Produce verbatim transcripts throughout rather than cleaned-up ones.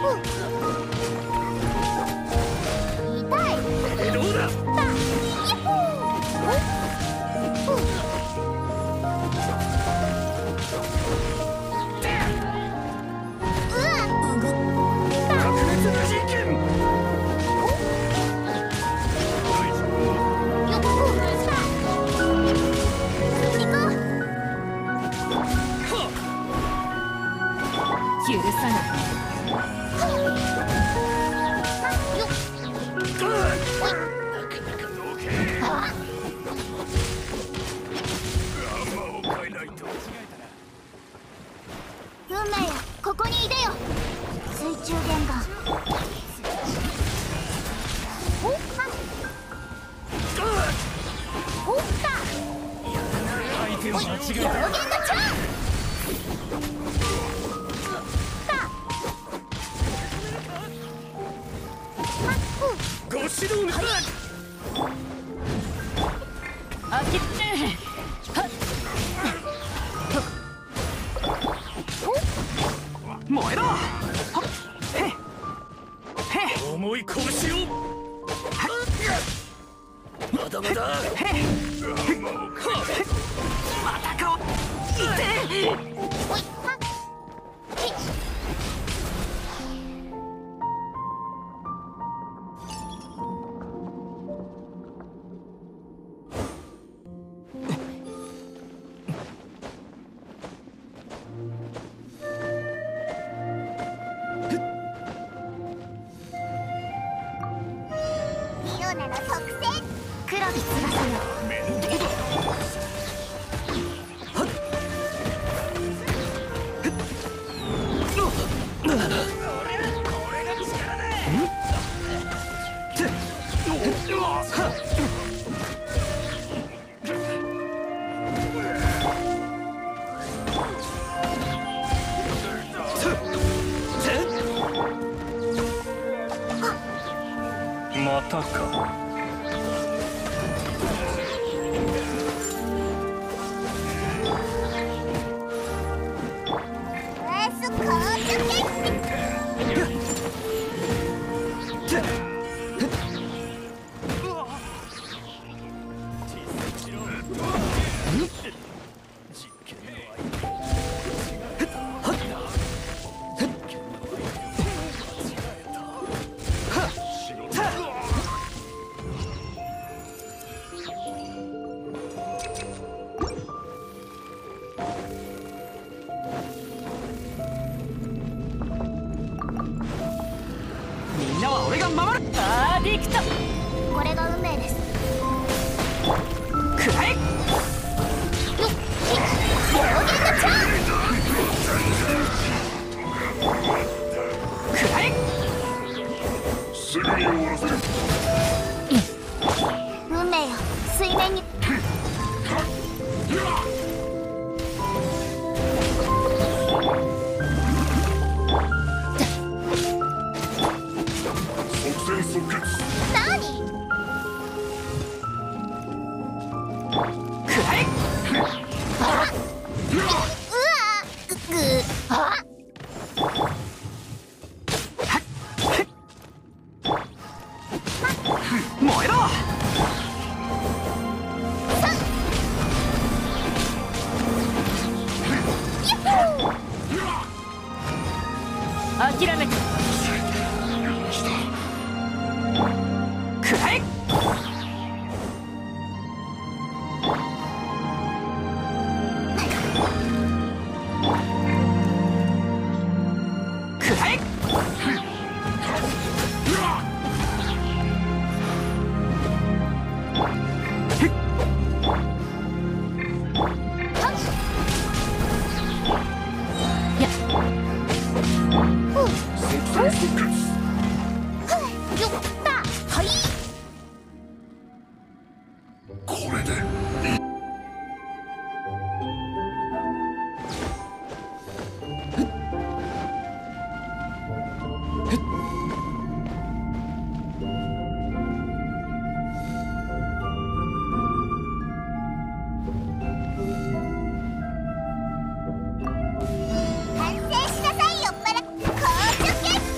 完成しなさいよっぱら硬直決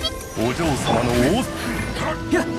お嬢様の王やっ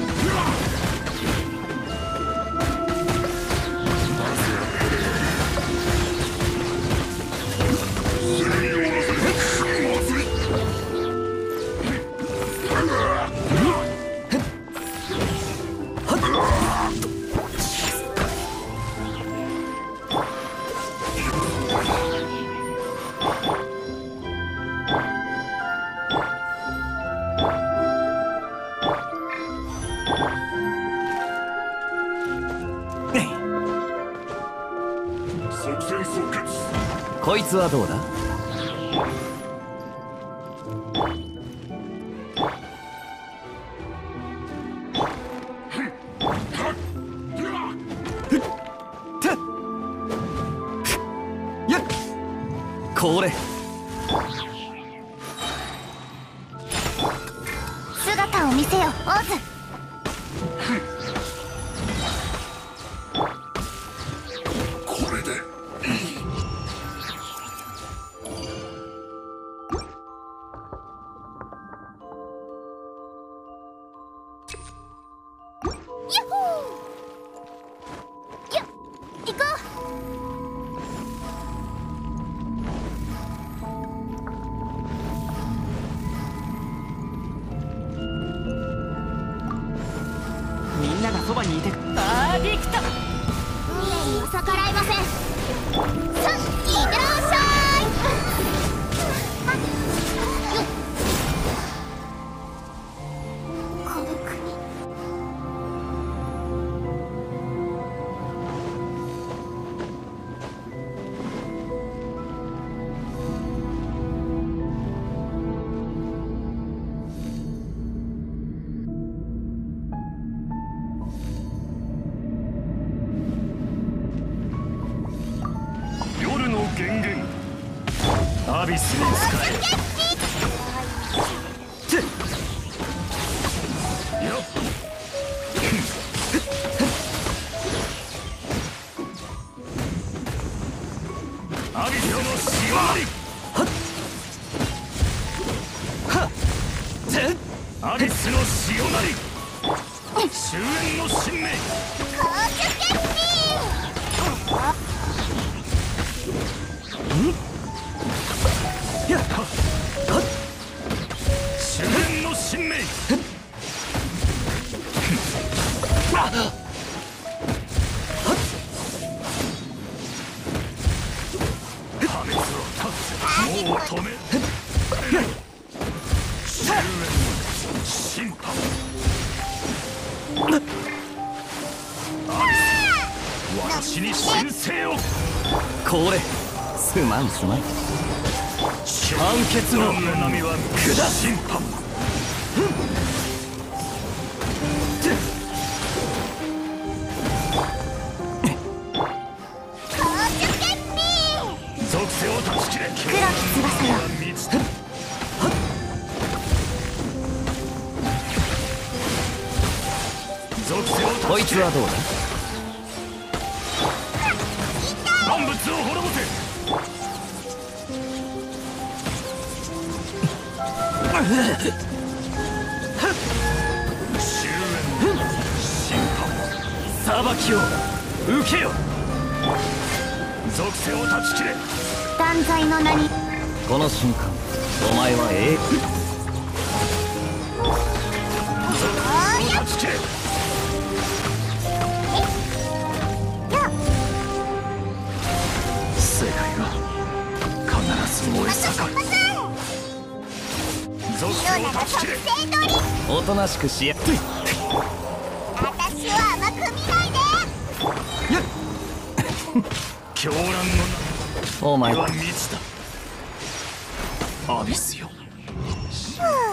こいつはどうだ？やっこれ姿を見せよオーズ。 みんながそばにいてあーできた。 未練には逆らえません。さあいってらっしゃい。この国源源アビスに使え。よっアビスの潮あり。アビスの潮なり終焉の神明やっ終焉の神明破滅をもう止め終焉の審判私に神聖を。 これすまんすまん。判決の波は下審判。属性を断ち切れ。 黒き翼よ。 属性を断ち切れ。 こいつはどうだ？ 万物を滅ぼせ。終焉審判裁きを受けよ。属性を断ち切れ。 断罪の名に。 この瞬間お前は永遠。 属性を断ち切れ。世界は必ず燃え盛る。属性を断ち切れ。 おとなしくしや。 私は甘く見ないで。 やっ狂乱のお前名は道だ。アビスよ。 ふう